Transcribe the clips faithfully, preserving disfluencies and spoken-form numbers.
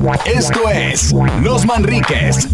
Esto es Los Manriques.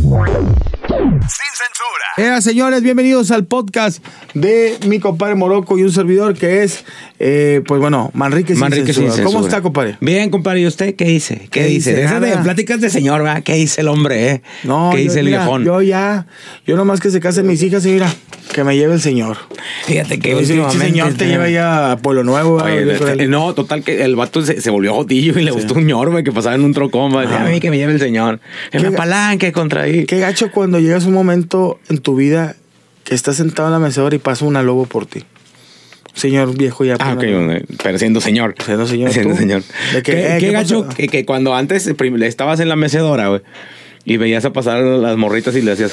Sin censura. Eh, señores, bienvenidos al podcast de mi compadre Morocco y un servidor que es, eh, pues bueno, Manrique sin, Manrique censura. sin censura. ¿Cómo está, compadre? Bien, compadre. ¿Y usted qué dice? ¿Qué, ¿Qué dice? dice? Esas de Nada. pláticas de señor, ¿verdad? ¿Qué dice el hombre, eh? No, ¿Qué yo, dice el mira, viejón? Yo ya, yo nomás que se casen mis hijas y mira, que me lleve el señor. Fíjate que Que ese últimamente... señor te lleva ya a Pueblo Nuevo. Oye, ¿verdad? Con este, el- no, total que el vato se, se volvió jotillo y le gustó un ñorbe que pasaba en un trocón. Va, decía, Ah. a mí que me lleve el señor. Que me ¿Qué- apalanque contra ahí. Qué gacho cuando llegas un momento en tu vida que estás sentado en la mecedora y pasa una lobo por ti. Señor viejo ya. Ah, ok, pues, bueno, pero siendo señor. Siendo señor, Siendo tú. señor. ¿De qué- ¿Qué, eh, qué qué gacho pasó? que, que cuando antes prim- estabas en la mecedora, güey, y veías a pasar las morritas y le hacías...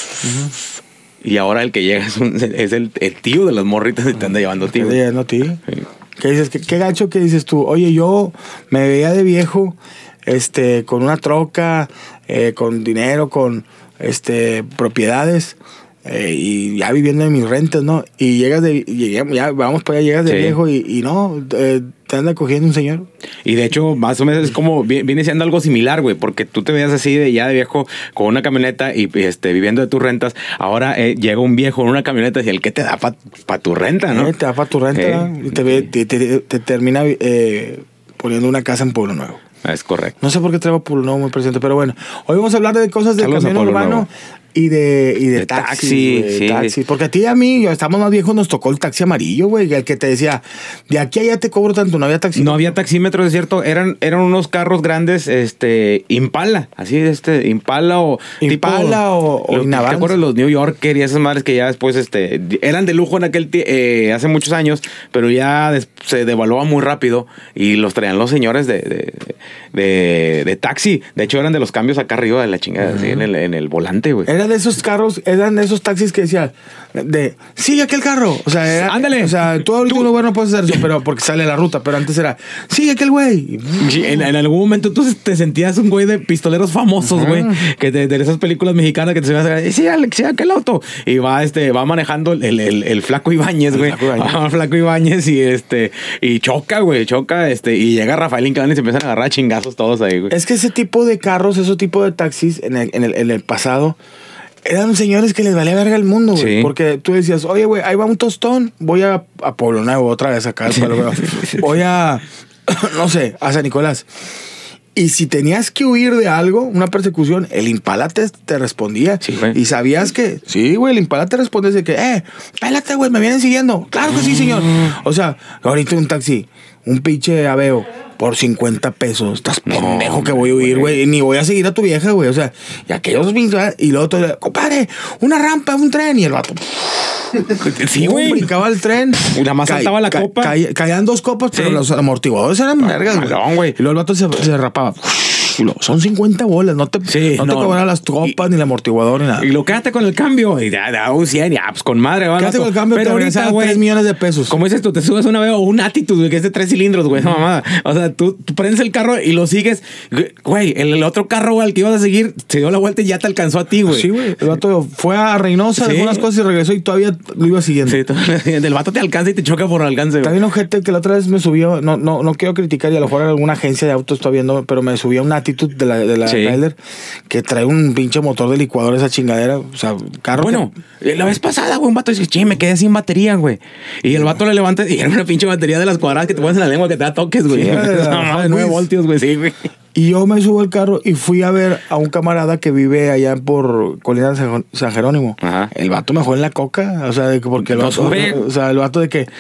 Y ahora el que llega es, un- es el, el tío de las morritas y te anda llevando a ti, ¿Qué güey. te- no, ti? Sí. ¿Qué dices? ¿Qué, qué gacho que dices tú? Oye, yo me veía de viejo, este, con una troca, eh, con dinero, con este propiedades, eh, y ya viviendo en mis rentas, ¿no? Y llegas de, llegué- ya vamos para allá, llegas de Sí. viejo y, y no, eh, te anda cogiendo un señor. Y de hecho, más o menos es como, vi- viene siendo algo similar, güey, porque tú te veías así de ya de viejo con una camioneta y este, viviendo de tus rentas. Ahora eh, llega un viejo en una camioneta y el que te da para pa tu renta, ¿no? Eh, te da para tu renta, Eh, ¿no? Y te, ve- te, te- te termina eh, poniendo una casa en Pueblo Nuevo. Es correcto. No sé por qué traigo Pueblo Nuevo muy presente, pero bueno. Hoy vamos a hablar de cosas de Saludos a camión Pueblo urbano Nuevo. y de, y de, De taxis, taxi, güey, sí. taxis. Porque a ti y a mí, ya estamos más viejos, nos tocó el taxi amarillo, güey. El que te decía, de aquí a allá te cobro tanto, no había taxi. No había taxímetros, es cierto. Eran, eran unos carros grandes, este, Impala. Así, este, Impala o... Impala o- o lo- Inavans. ¿Te acuerdas los New Yorker y esas madres que ya después, este, eran de lujo en aquel tie- eh, hace muchos años, pero ya des- se devaluaba muy rápido y los traían los señores de, de, de, de taxi. De hecho, eran de los cambios acá arriba de la chingada, así, en el, en el volante, güey. Eran de esos carros, eran de esos taxis que decían, de, sigue aquel carro. O sea, era, Ándale. O sea, tú ahorita Tú- no, bueno, no puedes hacer eso, pero porque sale la ruta. Pero antes era, sigue aquel güey. Sí, En, en algún momento tú te sentías un güey de pistoleros famosos, güey, que de, de esas películas mexicanas que te se van a hacer, sí, Alex, sí, aquel auto. Y va, este, va manejando el, el, el flaco Ibáñez, El güey. Flaco Ibáñez. Va el flaco Ibáñez y este, y choca, güey, choca, este, y llega Rafael Inclán y se empiezan a agarrar a chingazos todos ahí, güey. Es que ese tipo de carros, ese tipo de taxis en el, en el, en el pasado, eran señores que les valía verga el mundo, güey. Sí. Porque tú decías, oye, güey, ahí va un tostón, voy a, a Pueblo Nuevo otra vez acá, pero, pero, voy a, no sé, a San Nicolás. Y si tenías que huir de algo, una persecución, el Impala te, te respondía. Sí, güey. Y sabías que, sí, güey, el Impala te respondía de que, eh, pélate, güey, me vienen siguiendo. Claro que sí, señor. O sea, ahorita un taxi, un pinche Aveo, por cincuenta pesos. Estás pendejo que voy a huir, güey. Ni voy a seguir a tu vieja, güey. O sea, y aquellos pinches, y luego todo, compadre, una rampa, un tren. Y el vato, Sí, pum, güey. brincaba el tren. Y nada más Ca- saltaba la ca- copa. ca- caían dos copas, pero Sí. los amortiguadores eran vergas, malón, güey. Y luego el vato se, se rapaba. Y luego, son cincuenta bolas, no te, Sí, no te no. cobran las copas, ni el amortiguador, ni nada. Y lo quédate con el cambio. Y da, da un cien, ya, pues con madre, va. Quédate vato. con el cambio, Pero te ahorita, regresaban güey. tres millones de pesos. Como dices tú, te subes una vez o un Attitude, güey, que es de tres cilindros, güey, esa mamada. O sea, tú, tú prendes el carro y lo sigues. Güey, el, el otro carro, güey, al que ibas a seguir, se dio la vuelta y ya te alcanzó a ti, güey. Sí, güey. El vato fue a Reynosa, Sí. dejó unas cosas y regresó y todavía lo iba siguiendo. Sí, todo- el vato te alcanza y te choca por alcance, Está güey. bien ojete que la otra vez me subió, no, no, no quiero criticar y a lo mejor alguna agencia de autos está viendo, pero me subía una Attitude de la, de la Sí. Ryder que trae un pinche motor de licuadora esa chingadera. O sea, carro. Bueno, la vez pasada, güey, un vato dice, che, me quedé sin batería, güey. Y el vato le levanta y era una pinche batería de las cuadradas que te pones en la lengua que te da toques, güey. Sí, de la- Esa mamada de nueve Luis. voltios, güey, sí, güey. Y yo me subo al carro y fui a ver a un camarada que vive allá por Colina de San San Jerónimo. Ajá. El vato me dejó en la coca. O sea, de que porque el No vato, sube. o sea, el vato de que,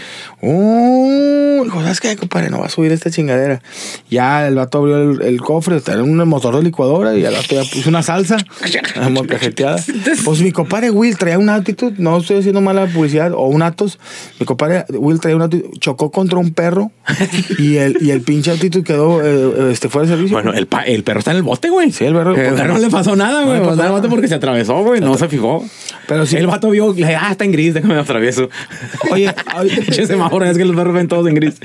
uh, dijo, ¿sabes qué, compadre? No va a subir esta chingadera. Ya el vato abrió el, el cofre, era un motor de licuadora y el vato ya puso una salsa, como cajeteada. Pues mi compadre Will traía una Attitude, no estoy haciendo mala publicidad, o un Atos. Mi compadre Will traía una Attitude, chocó contra un perro y el, y el pinche Attitude quedó eh, este, fuera de servicio. Bueno, el, pa- el perro está en el bote, güey. Sí, el perro- El perro no le pasó nada, No güey. le pasó O sea, el nada. vato porque se atravesó, güey. No se fijó. Pero sí. El vato vio, le dije, ah, está en gris, déjame me atravieso. Oye, oye, Pinche semáforo, es que los perros ven todos en gris.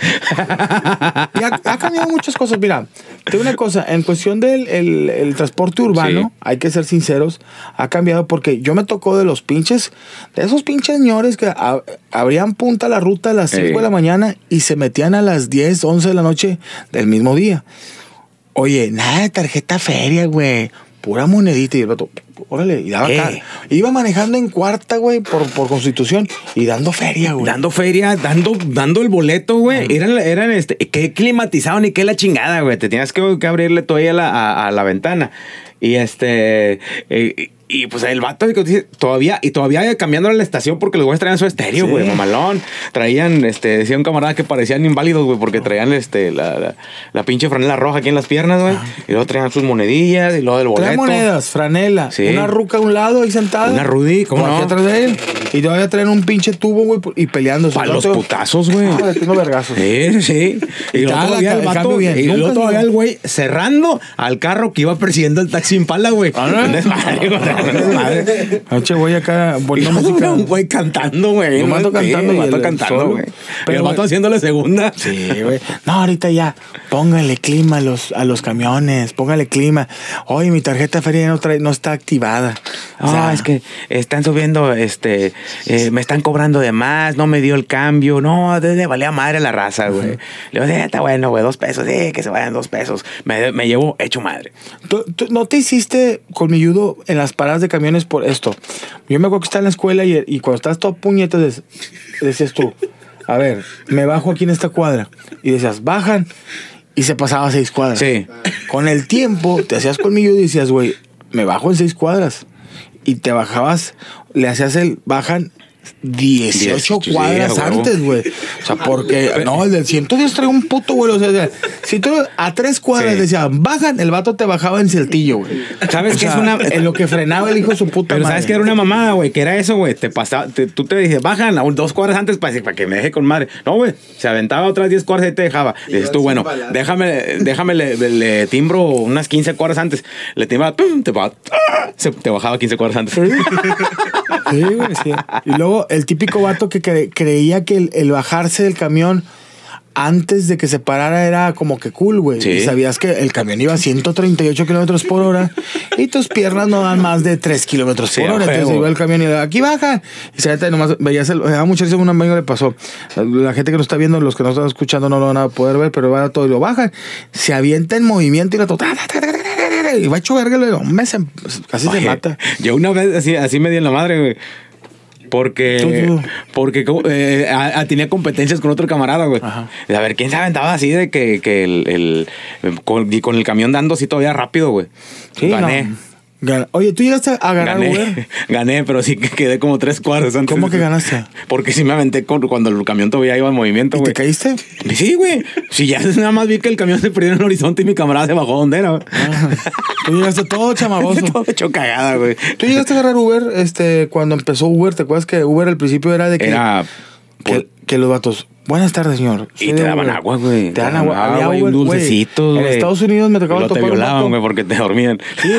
y ha, ha cambiado muchas cosas. Mira, te digo una cosa, en cuestión del el, el transporte urbano, Sí. hay que ser sinceros, ha cambiado porque yo me tocó de los pinches, de esos pinches señores que a- abrían punta la ruta a las cinco Sí. de la mañana y se metían a las diez, once de la noche del mismo día. Oye, nada de tarjeta feria, güey. Pura monedita. Y el vato, órale, y daba ¿Qué? acá. Iba manejando en cuarta, güey, por, por Constitución. Y dando feria, güey. Dando feria, dando, dando el boleto, güey. Eran, eran este, qué climatizado ni qué la chingada, güey. Te tenías que, que abrirle todavía la, a, a la ventana. Y este. Eh, y pues el vato todavía, y todavía cambiando la estación porque los güeyes traían su estéreo, güey, sí. Mamalón. Traían, este, decía un camarada que parecían inválidos, güey, porque traían este, la, la, la pinche franela roja aquí en las piernas, güey. Y luego traían sus monedillas y luego del boleto. Tres monedas, franela. Sí. Una ruca a un lado ahí sentada. Una Rudy, ¿cómo por no? Aquí atrás de él. Y todavía traen un pinche tubo, güey, y peleándose. Para los putazos, güey. Ah, tengo vergazos. Sí, sí. Y, y luego todavía el vato, y luego todavía el güey cerrando al carro que iba persiguiendo el taxi Impala, güey. Ah, no. Madre. Noche, güey, acá poniendo música. Un güey cantando, güey. Un vato cantando. Sí, y el vato cantando, güey. Pero el vato haciéndole segunda. Sí, güey. No, ahorita ya. Póngale clima a los, a los camiones. Póngale clima. Oye, mi tarjeta feria no, trae, no está activada. O sea, ah, es que están subiendo, este, eh, me están cobrando de más, no me dio el cambio. No, de, de valía madre la raza, güey. Uh-huh. Le digo, sí, está bueno, güey, dos pesos, sí, que se vayan dos pesos. Me, me llevo hecho madre. ¿Tú, tú, ¿No te hiciste colmilludo en las paradas de camiones por esto? Yo me acuerdo que estaba en la escuela y, y cuando estabas todo puñetas des, decías tú, a ver, me bajo aquí en esta cuadra. Y decías, bajan, y se pasaba seis cuadras. Sí. Con el tiempo te hacías colmilludo y decías, güey, me bajo en seis cuadras. Y te bajabas, le hacías el, bajan dieciocho sí, cuadras sí, antes, güey. O sea, porque, no, el del ciento diez trae un puto, güey. O sea, si tú a tres cuadras sí. decían, bajan, el vato te bajaba en Celtillo, güey. ¿Sabes qué es una? En lo que frenaba el hijo de su puta Pero madre. ¿sabes qué era una mamada, güey? Que era eso, güey. Te pasaba, te, tú te dices, bajan a dos cuadras antes para, para que me deje con madre. No, güey. Se aventaba otras diez cuadras y te dejaba. Y dices tú, bueno, déjame, déjame, le, le timbro unas quince cuadras antes. Le timbraba, pum, te, se, te bajaba quince cuadras antes. Sí, güey, sí. Y luego el típico vato que cre creía que el, el bajarse del camión antes de que se parara era como que cool, güey. Sí. Y sabías que el camión iba a ciento treinta y ocho kilómetros por hora y tus piernas no dan más de tres kilómetros por sí, hora. Entonces iba el camión y aquí bajan. Y se nomás veías el. A muchas veces un amigo le pasó. La gente que no está viendo, los que no están escuchando no lo van a poder ver, pero van a todo y lo bajan. Se avienta en movimiento y la total. Y va hecho verga, un mes casi Oye, se mata. Yo una vez así, así me di en la madre, güey. Porque, tú, tú. porque eh, a, a, tenía competencias con otro camarada, güey. A ver, ¿quién se aventaba así de que, que el, el, el con, y con el camión dando así todavía rápido, güey? Sí, gané. No. Oye, ¿tú llegaste a ganar gané, Uber? Gané, pero sí que quedé como tres cuadras antes. ¿Cómo que ganaste? Porque sí me aventé con, cuando el camión todavía iba en movimiento, güey. ¿Y te caíste? Sí, güey. Sí, ya nada más vi que el camión se perdió en el horizonte y mi camarada se bajó donde era, güey. Ah, tú llegaste todo chamagoso. Todo hecho cagada, güey. ¿Tú llegaste a agarrar Uber este, cuando empezó Uber? ¿Te acuerdas que Uber al principio era de que... Era... Que, por... que los vatos... Buenas tardes, señor. Y te daban agua, güey. Te daban agua. Había Uber, un dulcecito, güey. En Estados Unidos me tocaba tocar. Te violaban, güey, porque te dormían. Sí,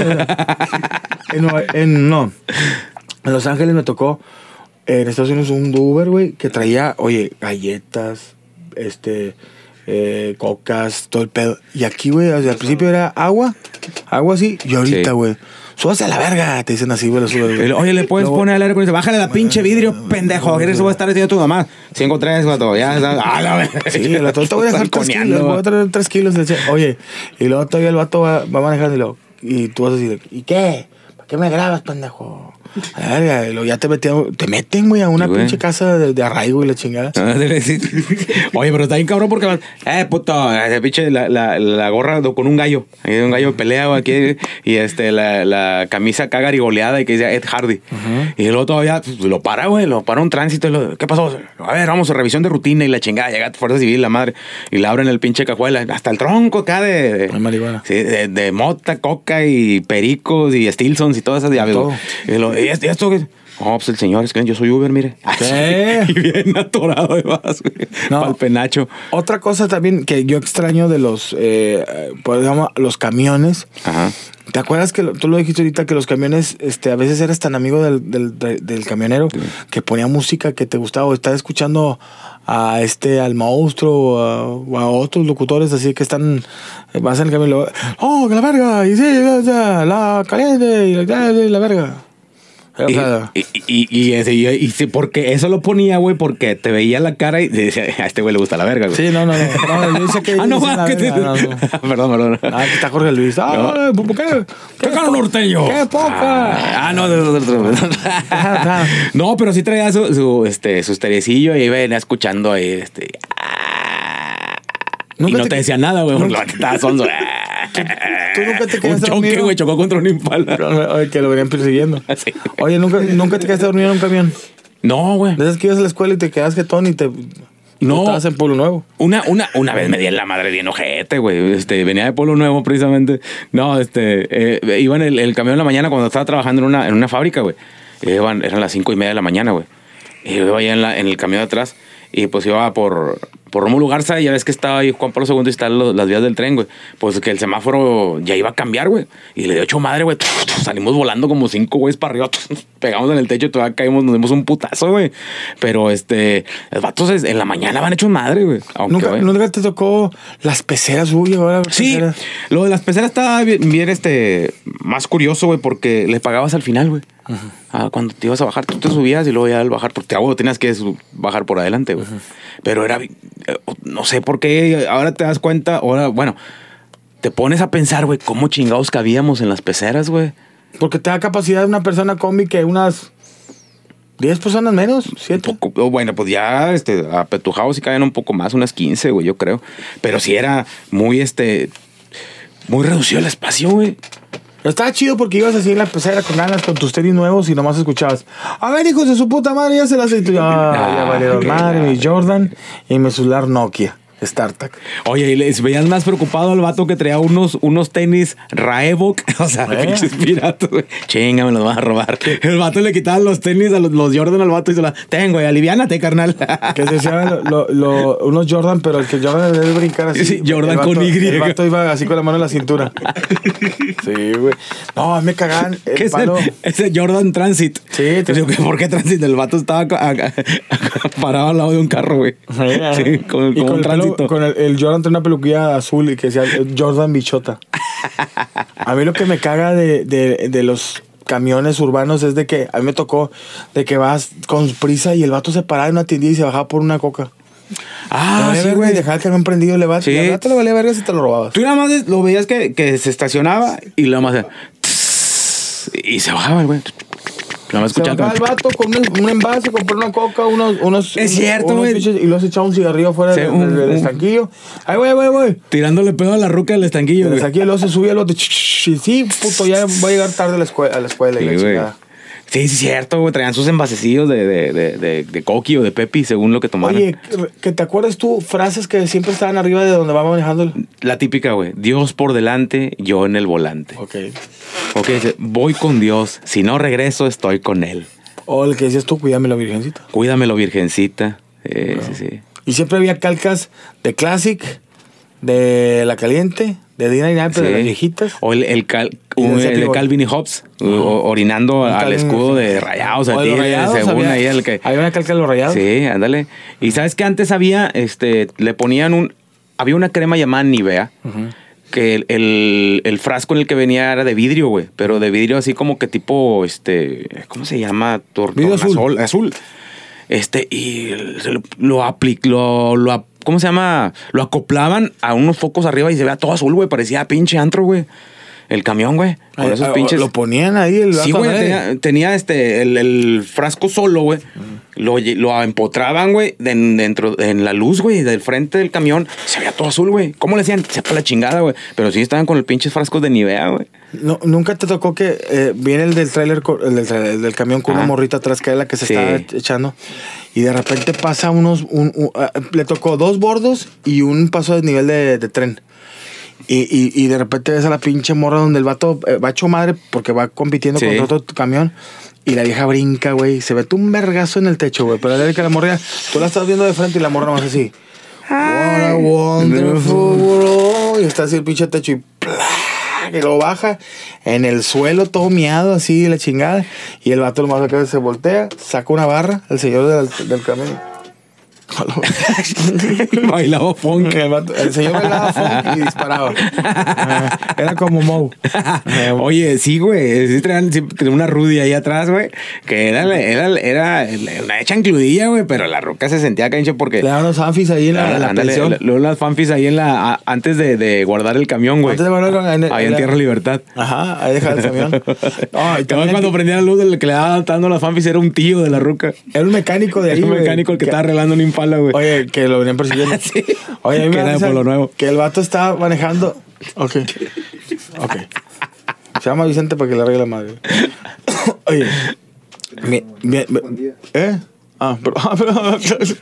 en, en, no. En Los Ángeles me tocó, en Estados Unidos, un Uber, güey, que traía, oye, galletas, este, eh, cocas, todo el pedo. Y aquí, güey, al principio era agua, agua así, y ahorita, güey. Sí. Súbase a la verga, te dicen así, güey. Oye, le puedes Luego, poner al aire con eso. Bájale la pinche vidrio, pendejo. Eso va a estar diciendo tu mamá. cinco tres, güey, ya está. Ah, la verga. Sí, la te voy a dejar tres kilos. Voy a traer tres kilos. Oye, y luego todavía el vato va, va manejando y, luego, y tú vas a decir, ¿y qué? ¿Para qué me grabas, pendejo? A la verga, y luego ya te meten, te meten, güey, a una sí, pinche casa de, de arraigo y la chingada. Oye, pero está bien cabrón porque, eh, puto, ese pinche la, la, la gorra con un gallo. Hay un gallo de pelea, güey, aquí. Y este, la, la camisa acá garigoleada y que dice Ed Hardy. Uh-huh. Y luego todavía pues, lo para, güey, lo para un tránsito. Y lo, ¿qué pasó? A ver, vamos a revisión de rutina y la chingada. Llega Fuerza Civil, la madre. Y le abren el pinche cajuela. Hasta el tronco acá de. de Ay, marihuana. Sí, de, de mota, coca y pericos y Stilsons y todas esas llaves. Y, lo, y esto, y esto no, pues el señor, es que yo soy Uber, mire. ¿Qué? Y bien atorado de más, güey. No. Pa'l penacho. Otra cosa también que yo extraño de los, eh, pues, digamos, los camiones. Ajá. ¿Te acuerdas que tú lo dijiste ahorita que los camiones, este, a veces eras tan amigo del, del, del, del camionero sí. que ponía música que te gustaba o estás escuchando a este, al monstruo o a, o a otros locutores así que están, vas en el camión y luego, oh, que la verga, y sí, la caliente, y la, y la verga. O Y, sea, y, y, y, ese, y, y sí, porque eso lo ponía, güey, porque te veía la cara y decía, a este güey le gusta la verga, güey. sí, no, no, no. no yo sé que Ah, no, dicen la va, que te... verga, no, no. Perdón, perdón. Ah, que está Jorge Luis. Ah, ¿por qué? ¿Qué caro norteño? ¡Qué poca! Ah, no, no, no, no, no. No, pero sí traía su, su, este, su esterecillo y venía escuchando ahí, este... Y no te, te decía nada, güey, porque estaba sonso. ¿Tú nunca te quedaste un chonque, dormido? güey, chocó contra un impala. Oye, que lo venían persiguiendo. Sí. Oye, ¿nunca, ¿nunca te quedaste dormido en un camión? No, güey. De esas que ibas a la escuela y te quedas jetón y te... No. Estabas en Pueblo Nuevo. Una, una, una vez me di en la madre bien ojete, güey. Este, venía de Pueblo Nuevo, precisamente. No, este, eh, iba en el, el camión en la mañana cuando estaba trabajando en una, en una fábrica, güey. Iban, eran las cinco y media de la mañana, güey. Y yo iba allá en, la, en el camión de atrás y pues iba por, por Rómulo Garza y ya ves que estaba ahí Juan Pablo segundo y están los, las vías del tren, güey. Pues que el semáforo ya iba a cambiar, güey. Y le dio ocho madre, güey. Salimos volando como cinco güeyes para arriba. Pegamos en el techo y todavía caímos, nos dimos un putazo, güey. Pero este, los vatos en la mañana van hechos madre, güey. ¿Nunca, ¿Nunca te tocó las peceras, uy, ahora? Sí, peceras. Lo de las peceras estaba bien, bien este, más curioso, güey, porque le pagabas al final, güey. Uh-huh. Ah, cuando te ibas a bajar, tú te subías y luego ya al bajar, porque te tenías que bajar por adelante, güey. Uh-huh. Pero era, no sé por qué, ahora te das cuenta, ahora, bueno, te pones a pensar, güey, cómo chingados cabíamos en las peceras, güey. Porque te da capacidad de una persona combi que unas diez personas menos, siete. Poco, bueno, pues ya este, apetujados sí caían un poco más, unas quince, güey, yo creo. Pero sí era muy, este, muy reducido el espacio, güey. Estaba chido porque ibas así en la pecera con ganas, con tus tenis nuevos y nomás escuchabas, a ver, hijos de su puta madre, ya se las... Ah, ah, ya valieron madre, mi Jordan y mi celular Nokia. StarTac. Oye, y les veían más preocupado al vato que traía unos, unos tenis Raebook. O sea, ¿Eh? pinches piratas, güey. Chinga, me los vas a robar. El vato le quitaba los tenis a los, los Jordan al vato y se la... Tengo, y aliviánate, carnal. Que se decían lo, lo, unos Jordan, pero el que Jordan debe brincar así. Sí, Jordan vato, con Y. El vato iba así con la mano en la cintura. Sí, güey. No, me cagaban el ¿Qué palo. Es el, ese Jordan Transit. Sí. Te digo, ¿por qué Transit? El vato estaba a, a, a, parado al lado de un carro, güey. Sí, con, con, con un tránsito. Con el, el Jordan tiene una peluquilla azul y que decía Jordan Bichota. A mí lo que me caga de, de, de los camiones urbanos es de que a mí me tocó de que vas con prisa y el vato se paraba en una tiendilla y se bajaba por una coca. Ah, sí, güey. Dejaba el camión prendido, le va, sí. Le va, te le valía verga si te lo robabas. Tú nada más lo veías que, que se estacionaba y nada más y se bajaba el güey. Nada más se bajaba el vato con un, un envase, compró una coca, unos... unos es cierto, güey. Y luego se echaba un cigarrillo afuera sí, del, un, del, del estanquillo. Ay, güey, güey, güey. Tirándole pedo a la ruca del estanquillo, güey. El estanquillo, luego se subía al bote. Y sí, puto, ya va a llegar tarde a la escuela. A la escuela sí, y la chingada. Sí, sí, cierto, güey. Traían sus envasecillos de, de, de, de, de coqui o de pepi, según lo que tomaran. Oye, que te acuerdas tú frases que siempre estaban arriba de donde va manejando. La típica, güey. Dios por delante, yo en el volante. Ok. Ok, voy con Dios. Si no regreso, estoy con Él. O el que decías tú, cuídamelo, virgencita. Cuídamelo, virgencita. Eh, no. sí, sí. Y siempre había calcas de Classic, de La Caliente, de Dina y Napa, sí. De las viejitas. O el, el, cal, un, el de Calvin y Hobbes, uh-huh. Orinando al Calvin, escudo de Rayados. O de los Rayados, según había, ahí el que... había una calca de los Rayados. Sí, ándale. Y sabes que antes había, este, le ponían un... Había una crema llamada Nivea, uh-huh. que el, el, el frasco en el que venía era de vidrio, güey. Pero de vidrio así como que tipo, este... ¿Cómo se llama? Tor vidrio azul. azul. Este, y lo, lo aplicó... Lo, lo, ¿Cómo se llama? Lo acoplaban a unos focos arriba y se veía todo azul, güey. Parecía pinche antro, güey. El camión, güey. Con Ay, esos pinches... Lo ponían ahí. El sí, güey. Tenía, tenía este... El, el frasco solo, güey. Mm. Lo, lo empotraban, güey. De, dentro... En la luz, güey. Del frente del camión. Se veía todo azul, güey. ¿Cómo le decían? Sepa la chingada, güey. Pero sí estaban con el pinches frascos de Nivea, güey. No, ¿nunca te tocó que eh, viene el del tráiler, el del, el del camión con ah. una morrita atrás que es la que se sí. está echando? Y de repente pasa unos... Un, un, uh, le tocó dos bordos y un paso de nivel de, de tren. Y, y, y de repente ves a la pinche morra donde el vato eh, va hecho madre porque va compitiendo sí. contra otro camión. Y la vieja brinca, güey. Se ve un vergazo en el techo, güey. Pero la que la morra, tú la estás viendo de frente y la morra nomás así. What a wonderful world. Y está así el pinche techo y ¡plá! Que lo baja en el suelo todo miado así la chingada. Y el vato nomás acá se voltea, saca una barra, el señor del, del camión. Bailaba funk. El, vato- el señor bailaba funk y disparaba. Ah, era como Moe. Eh, Oye, sí, güey. Sí traían sí, tenía una Rudy ahí atrás, güey. Que era, era, era, era una chancludilla, güey. Pero la ruca se sentía cancha porque. Le daban los fanfis ahí en la, en la Ándale, pensión. luego las fanfis ahí en la. A, antes de, de guardar el camión, güey. Antes de guardar en el- Ahí en en la- Tierra Libertad. Ajá, ahí dejaba el camión. No, y Cabal, también cuando el- prendía la luz, el que le daba dando las fanfis era un tío de la ruca. Era un mecánico de ahí, Era un güey, mecánico el que, estaba arreglando un Impala, güey. Oye, que lo venían persiguiendo. Sí. Oye, a mí Que me era da de risa Pueblo Nuevo. que el vato estaba manejando. Ok. Ok. Se llama Vicente para que le arregle la madre. Oye. Mi, mi- mi- ¿Eh? Ah, pero. Ah, pero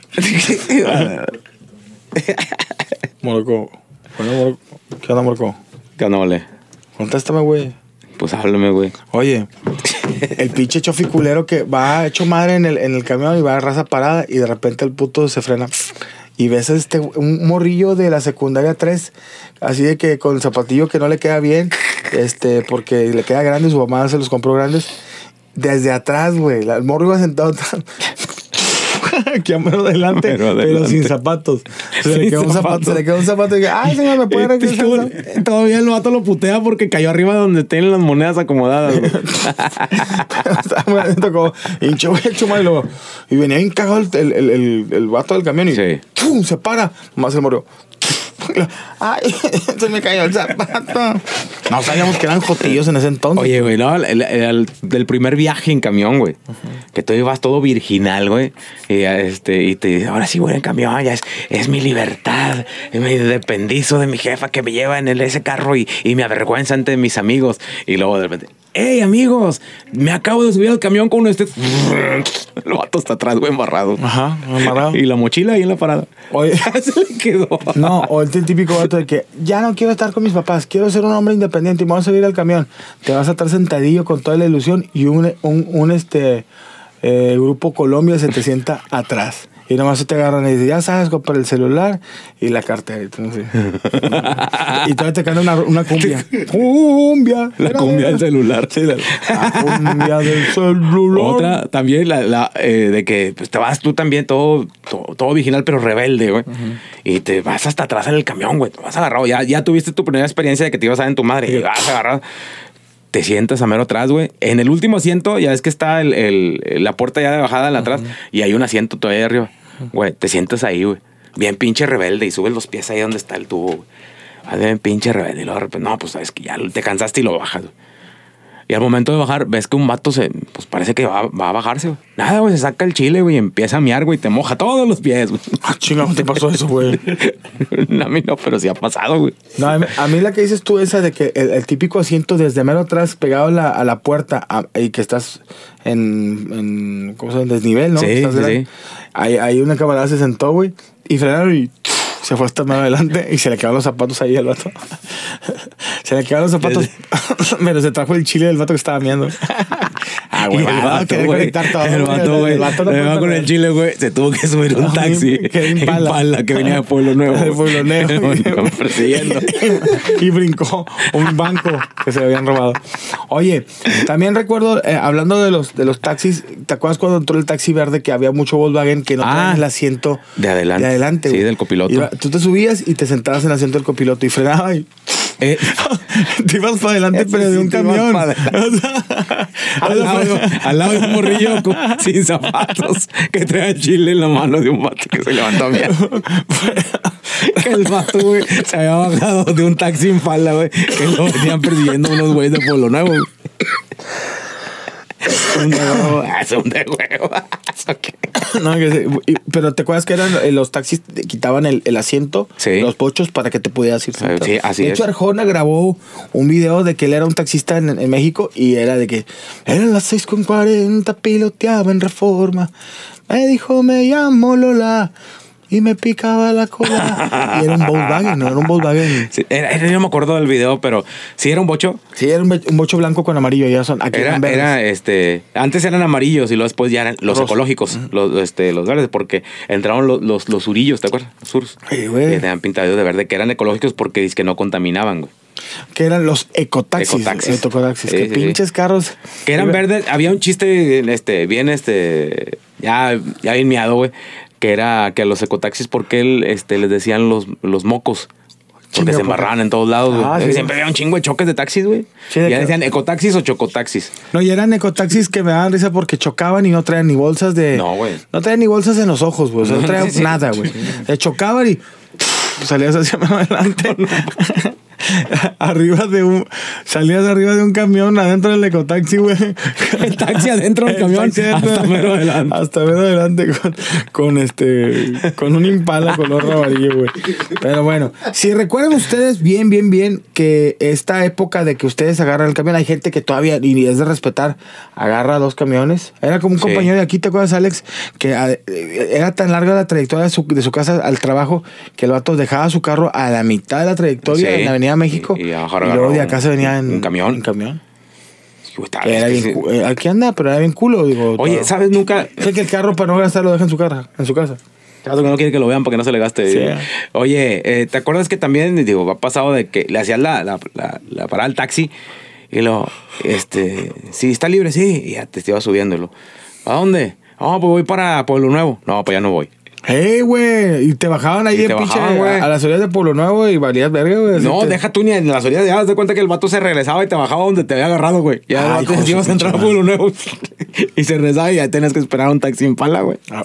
Morocco. Bueno, Morocco. ¿Qué onda, Morocco? ¿Qué onda, vale? Contéstame, güey. Pues háblame, güey. Oye, el pinche chofi culero que va hecho madre en el, en el camión y va a raza parada y de repente el puto se frena. Y ves este, un morrillo de la secundaria tres, así de que con el zapatillo que no le queda bien, este, porque le queda grande, su mamá se los compró grandes. Desde atrás, güey, la- el morro iba sentado atrás. Aquí a mano adelante, Mero pero adelante. sin zapatos. Se, le Sin quedó un zapato, zapatos. se le quedó un zapato y dije, ay, señor, ¿me puede Este, regresar? tú- Todavía el vato lo putea porque cayó arriba donde tienen las monedas acomodadas, güey. Estaba muy atento como hincho, güey, hecho mal, y luego- y venía bien cagado el, el, el, el, el vato del camión y Sí. ¡pum! Se para. Más el morro. Ay, se me cayó el zapato. No sabíamos que eran jotillos en ese entonces. Oye, güey, no, el, el- el- del primer viaje en camión, güey. Que tú ibas todo virginal, güey. Y, este, y te dices, ahora sí voy en camión, ya es, es mi libertad. Me dependizo de mi jefa que me lleva en el, ese carro y, y me avergüenza ante mis amigos. Y luego de repente, hey, amigos, me acabo de subir al camión con este. El vato está atrás, güey, embarrado. Ajá, amarrado. Y la mochila ahí en la parada. Oye. Se le quedó. No, o el típico vato de que ya no quiero estar con mis papás, quiero ser un hombre independiente y me voy a subir al camión. Te vas a estar sentadillo con toda la ilusión y un, un, un este eh, grupo Colombia se te sienta atrás. Y nomás se te agarran y dicen, ya sabes, comprar el celular y la cartera. Y, tú, no sé. Y todavía te canta una, una cumbia. Cumbia. La cumbia del celular. Sí, la, la cumbia del celular. Otra también, la, la eh, de que pues, te vas tú también todo, todo, todo virginal, pero rebelde, güey. Uh-huh. Y te vas hasta atrás en el camión, güey. Te vas agarrado. Ya, ya tuviste tu primera experiencia de que te ibas a dar en tu madre. Y vas agarrado. Te sientas a mero atrás, güey. En el último asiento, ya ves que está el, el, la puerta ya de bajada en la atrás. Uh-huh. Y hay un asiento todavía arriba. Güey, te sientas ahí, güey. Bien pinche rebelde. Y subes los pies ahí donde está el tubo, güey. Bien pinche rebelde. Y luego de repente, no, pues sabes que ya te cansaste y lo bajas, güey. Y al momento de bajar, ves que un vato se, pues parece que va, va a bajarse, güey. Nada, güey, se saca el chile, güey, y empieza a miar, güey, y te moja todos los pies, güey. Ah, chingado, ¿te pasó eso, güey? A mí no, pero sí ha pasado, güey. No, a mí, a mí la que dices tú, esa de que el, el típico asiento desde mero atrás, pegado a la, a la puerta, a, y que estás en, en, ¿cómo se llama? En desnivel, ¿no? Sí, Estás sí, de- sí. Ahí, ahí una camarada se sentó, güey, y frenaron y se fue hasta más adelante y se le quedaron los zapatos ahí al vato. Se le quedaron los zapatos, pero se trajo el chile del vato que estaba viendo. Ah, Y güey, el va, vato, quería güey, conectar todo. el vato, güey, El vato no le puede va con perder. el chile, güey, se tuvo que subir un Ay, taxi. que Impala. Impala, que venía de Pueblo Nuevo. De Pueblo Nuevo. Me iban persiguiendo. Y brincó un banco que se habían robado. Oye, también recuerdo, eh, hablando de los, de los taxis, ¿te acuerdas cuando entró el taxi verde que había mucho Volkswagen que no Ah, traían el asiento de adelante. De adelante, Sí, güey? del copiloto. Iba- tú te subías y te sentabas en el asiento del copiloto y frenaba y Eh, te ibas para adelante, Ese pero de sí un te ibas camión. pa' O sea, al, lado, al lado de un morrillo con- sin zapatos que trae chile en la mano de un vato que se levantó a mirar. Que el vato, güey, se había bajado de un taxi en falda, güey, que lo venían persiguiendo unos güeyes de Pueblo Nuevo, güey. Un de huevo. Es un de huevo. Okay. No, que sí. Y- pero te acuerdas que eran eh, los taxis te quitaban el, el asiento, Sí. los pochos para que te pudieras ir sentado. Sí, así de es. hecho, Arjona grabó un video de que él era un taxista en, en México y era de que eran las seis con cuarenta, piloteaba en Reforma. Me dijo, me llamo Lola. Y me picaba la cola. Y era un Volkswagen, no era un Volkswagen. Sí, era, era- yo no me acuerdo del video, pero sí era un bocho. Sí, era un, be- un bocho blanco con amarillo. Ya son, aquí Era, eran verdes. era, este, antes eran amarillos y luego después ya eran los Rosa. ecológicos, los, este, los verdes, porque entraron los, los, los surillos, ¿te acuerdas? Los surus. Ay, güey. Que tenían pintados de verde, que eran ecológicos porque dice que no contaminaban, güey. Que eran los ecotaxis. Ecotaxis. Ecotaxis. Sí, que sí, pinches sí. carros. Que eran verdes. Había un chiste, este, bien, este, ya, ya bien miado, güey. que era que a los ecotaxis, porque él, este, les decían los, los mocos. Porque se embarraban en todos lados, güey. Ah, sí. Siempre había un chingo de choques de taxis, güey. Sí, ya que... decían ecotaxis o chocotaxis. No, y eran ecotaxis que me daban risa porque chocaban y no traían ni bolsas de... No, güey. No traían ni bolsas en los ojos, güey. O sea, no traían Sí, sí. nada, güey. Sí. Chocaban y salías hacia adelante. Arriba de un... Salías arriba de un camión adentro del ecotaxi, güey. El taxi adentro del camión hasta mero adelante. Hasta mero adelante con, con este... Con un Impala color amarillo, güey. Pero bueno, si recuerdan ustedes bien, bien, bien que esta época de que ustedes agarran el camión, hay gente que todavía, y es de respetar, agarra dos camiones. Era como un Sí. compañero de aquí, ¿te acuerdas, Alex? Que a, era tan larga la trayectoria de su, de su casa al trabajo que el vato dejaba su carro a la mitad de la trayectoria Sí. en la Avenida México Y- y y, ahora luego de agarró acá se venía en un camión. En camión. Güey, está- Que era es que bien, sí. cu- eh, aquí anda, pero era bien culo, digo. Oye, todo. ¿sabes nunca? Sé que el carro para no gastar lo deja en su casa, en su casa. Claro que no quiere que lo vean porque no se le gaste. Sí. Oye, eh, ¿te acuerdas que también, digo, ha pasado de que le hacías la, la, la, la parada al taxi y lo, este, sí, está libre, sí, y ya te iba subiéndolo. ¿A dónde? No, pues voy para Pueblo Nuevo. No, pues ya no voy. ¡Hey, güey! Y te bajaban ahí Y en te pinche bajaban, güey. a, a las orillas de Pueblo Nuevo y valías verga, güey. No, Así te- deja tú ni en las orillas, ya das de cuenta que el vato se regresaba y te bajaba donde te había agarrado, güey. Ya Ay, el hijo vato de su ibas a entrar a pinche Pueblo Nuevo y se regresaba y ya tenías que esperar un taxi en pala, güey. Ah.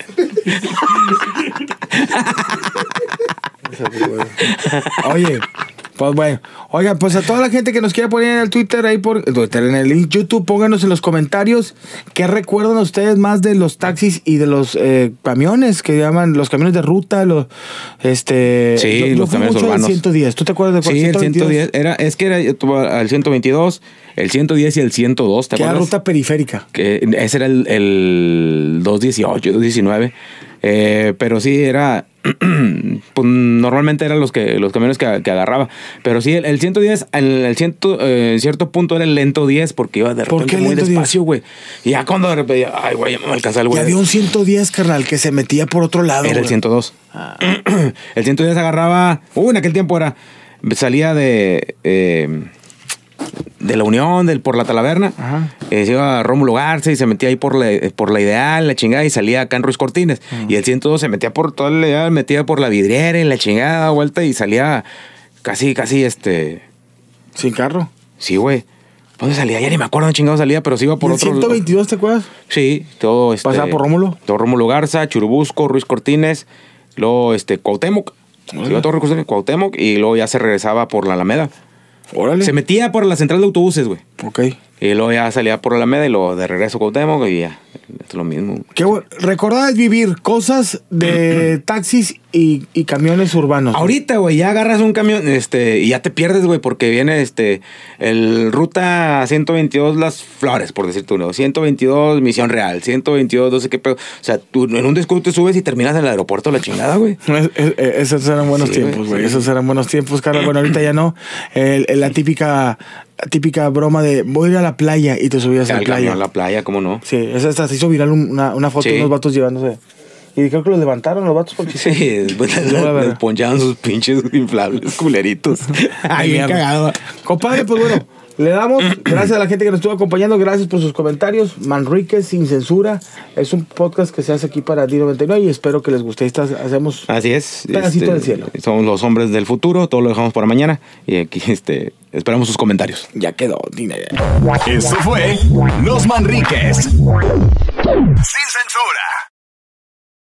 Oye, pues bueno. Oiga, pues a toda la gente que nos quiera poner en el Twitter, ahí por el Twitter, en el YouTube, pónganos en los comentarios qué recuerdan ustedes más de los taxis y de los eh, camiones que llaman los camiones de ruta, los este Sí, yo, yo los fui camiones mucho del urbanos. ciento diez. ¿Tú te acuerdas de cuál? Sí, el ciento veintidós. ciento diez. Era, es que era yo tuve el ciento veintidós, el ciento diez y el ciento dos, ¿te Que era acuerdas? ruta periférica. Que ese era el, el doscientos dieciocho, doscientos diecinueve. Eh, pero sí, era... pues normalmente eran los que los camiones que, que agarraba. Pero sí, el, el ciento diez, en el ciento, eh, en cierto punto era el lento diez porque iba de ¿Por repente qué muy lento diez? despacio, güey. Y ya cuando de repente, ay, güey, ya me alcanzaba el Y güey. había un ciento diez, carnal, que se metía por otro lado. Era el güey. ciento dos. Ah. El ciento diez agarraba... Uh, en aquel tiempo era... Salía de... eh, de la Unión, del, por la Talaverna. Ajá. Eh, se iba a Rómulo Garza y se metía ahí por la, por la Ideal, la chingada, y salía acá en Ruiz Cortines. Y el ciento dos se metía por toda la Ideal, metía por la Vidriera y la chingada, vuelta, y salía casi, casi este... Sin carro. Sí, güey. ¿Dónde salía? Ya ni me acuerdo dónde chingado salía, pero sí iba por ¿Y el otro... ciento veintidós, te acuerdas? Sí, todo este... ¿Pasaba por Rómulo? Todo Rómulo Garza, Churubusco, Ruiz Cortines, luego este Cuauhtémoc. Se iba todo Ruiz Cortines, Cuauhtémoc, y luego ya se regresaba por la Alameda. Órale. Se metía por la central de autobuses, güey. Ok. Y luego ya salía por la Alameda y luego de regreso a Cuauhtémoc y ya. Es lo mismo. Qué bueno. Recordar vivir cosas de taxis y, y camiones urbanos. Ahorita, güey, ya agarras un camión este, y ya te pierdes, güey, porque viene este el ruta ciento veintidós Las Flores, por decirte uno. ciento veintidós Misión Real, ciento veintidós, no sé qué pedo. O sea, tú en un descuido te subes y terminas en el aeropuerto de la chingada, güey. Es- es- esos eran buenos Sí, tiempos, güey, güey. sí. Esos eran buenos tiempos, Carlos. Bueno, ahorita ya no. El- el- la típica la típica broma de voy a ir a la playa y te subías a la Al playa. camión, a la playa, ¿cómo no? Sí, esa hasta se hizo viral un- una, una foto Sí. de unos vatos llevándose. Y creo que los levantaron los vatos porque Sí, después No, la les, verdad. les ponchaban sus pinches inflables culeritos. Ay, bien mierda. cagado. Compadre, pues bueno, le damos gracias a la gente que nos estuvo acompañando, gracias por sus comentarios. Manríquez sin censura es un podcast que se hace aquí para D noventa y nueve y espero que les guste. Estas hacemos Así es. Pedacito del cielo. Somos los hombres del futuro, todo lo dejamos para mañana. Y aquí este, esperamos sus comentarios. ya quedó, dinero. Eso fue Los Manríquez. Sin censura.